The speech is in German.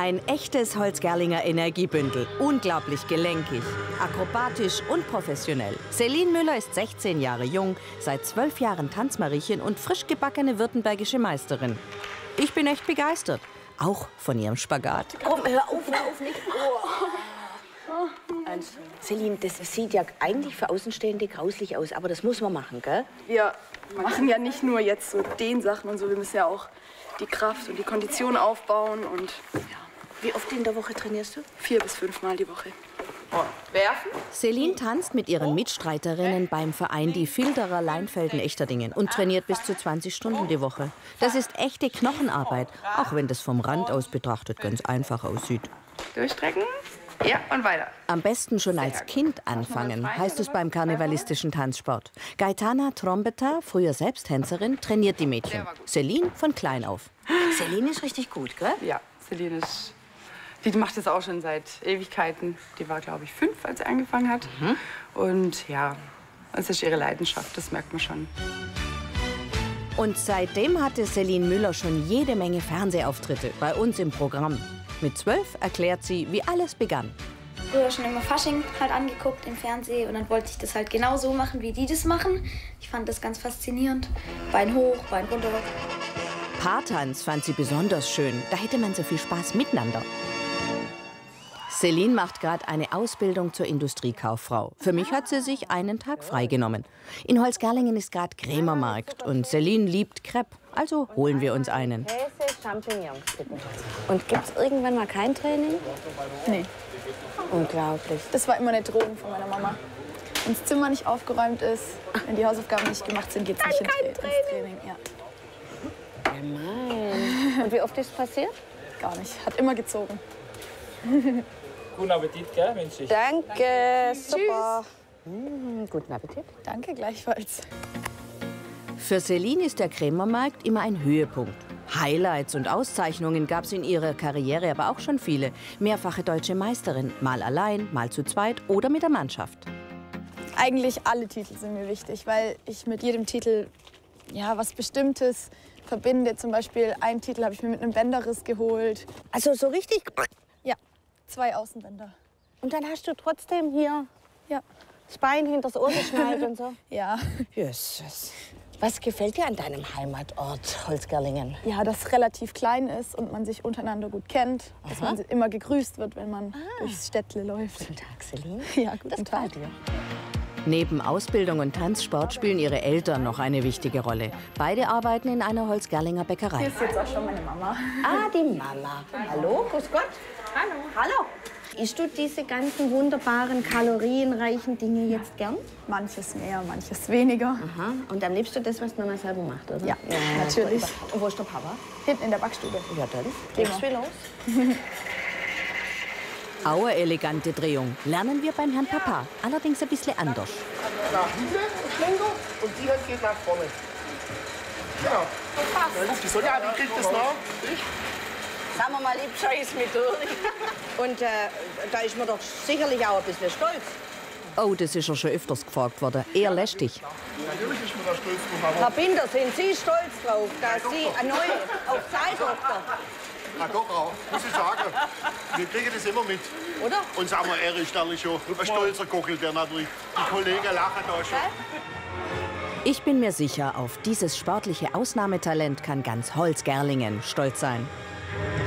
Ein echtes Holzgerlinger Energiebündel. Unglaublich gelenkig, akrobatisch und professionell. Celine Müller ist 16 Jahre jung, seit 12 Jahren Tanzmariechen und frisch gebackene württembergische Meisterin. Ich bin echt begeistert. Auch von ihrem Spagat. Komm, hör auf nicht. Celine, das sieht ja eigentlich für Außenstehende grauslich aus, aber das muss man machen, gell? Wir machen ja nicht nur jetzt so den Sachen und so, wir müssen ja auch die Kraft und die Kondition aufbauen und ja. Wie oft in der Woche trainierst du? 4 bis 5 Mal die Woche. Werfen? Celine tanzt mit ihren Mitstreiterinnen beim Verein Die Filderer Leinfelden-Echterdingen und trainiert bis zu 20 Stunden die Woche. Das ist echte Knochenarbeit, auch wenn das vom Rand aus betrachtet ganz einfach aussieht. Durchstrecken. Ja, und weiter. Am besten schon als Kind anfangen, heißt es beim karnevalistischen Tanzsport. Gaetana Trombetta, früher selbst Tänzerin, trainiert die Mädchen. Celine von klein auf. Celine ist richtig gut, gell? Ja, Celine ist... Die macht das auch schon seit Ewigkeiten. Die war, glaube ich, 5, als sie angefangen hat. Und ja, das ist ihre Leidenschaft, das merkt man schon. Und seitdem hatte Celine Müller schon jede Menge Fernsehauftritte bei uns im Programm. Mit 12 erklärt sie, wie alles begann. Früher schon immer Fasching halt angeguckt im Fernsehen und dann wollte ich das halt genau so machen, wie die das machen. Ich fand das ganz faszinierend. Bein hoch, Bein runter. Paartanz fand sie besonders schön. Da hätte man so viel Spaß miteinander. Celine macht gerade eine Ausbildung zur Industriekauffrau. Für mich hat sie sich einen Tag freigenommen. In Holzgerlingen ist gerade Krämermarkt und Celine liebt Crepe. Also holen wir uns einen. Käse, Champignons, bitte. Und gibt's irgendwann mal kein Training? Nee. Unglaublich. Das war immer eine Drohung von meiner Mama. Wenn das Zimmer nicht aufgeräumt ist, wenn die Hausaufgaben nicht gemacht sind, geht's nicht ins Training. Ja. Gemein. Und wie oft ist es passiert? Gar nicht. Hat immer gezogen. Guten Appetit, gell, wünsche ich. Danke, super. Guten Appetit. Danke, gleichfalls. Für Celine ist der Krämermarkt immer ein Höhepunkt. Highlights und Auszeichnungen gab es in ihrer Karriere aber auch schon viele. Mehrfache deutsche Meisterin, mal allein, mal zu zweit oder mit der Mannschaft. Eigentlich alle Titel sind mir wichtig, weil ich mit jedem Titel ja, was Bestimmtes verbinde. Zum Beispiel einen Titel habe ich mir mit einem Bänderriss geholt. Also so richtig? Ja, 2 Außenbänder. Und dann hast du trotzdem hier ja. das Bein hinters Ohr geschnallt und so? Ja. Jesus. Was gefällt dir an deinem Heimatort Holzgerlingen? Ja, dass es relativ klein ist und man sich untereinander gut kennt. Aha. Dass man immer gegrüßt wird, wenn man durchs Städtle läuft. Guten Tag, Celine. Ja, guten Tag. Dir. Neben Ausbildung und Tanzsport spielen ihre Eltern noch eine wichtige Rolle. Beide arbeiten in einer Holzgerlinger Bäckerei. Hier ist jetzt auch schon meine Mama. Ah, die Mama. Hallo, grüß Gott. Hallo. Hallo. Isst du diese ganzen wunderbaren, kalorienreichen Dinge jetzt gern? Manches mehr, manches weniger. Aha. Und am liebsten das, was Mama selber macht, oder? Ja, natürlich. Und wo ist der Papa? Hinten in der Backstube. Ja, dann legst du los. Auerelegante Drehung. Lernen wir beim Herrn Papa. Allerdings ein bisschen anders. Nach hinten, Schlenker, und die Hand geht nach vorne. Genau. Die Sonja, die kriegt das nach. Ich? Sagen wir mal, ich scheiß mit durch. Und da ist man doch sicherlich auch ein bisschen stolz. Oh, das ist ja schon öfters gefragt worden. Eher lästig. Natürlich ist man da stolz drauf. Herr Binder, sind Sie stolz drauf, dass Sie eine neue Hochzeitstochter? Na doch auch, muss ich sagen. Wir kriegen das immer mit. Oder? Und sagen wir ehrlich, schon ein stolzer Kockel, der natürlich. Die Kollegen lachen da schon. Ich bin mir sicher, auf dieses sportliche Ausnahmetalent kann ganz Holzgerlingen stolz sein.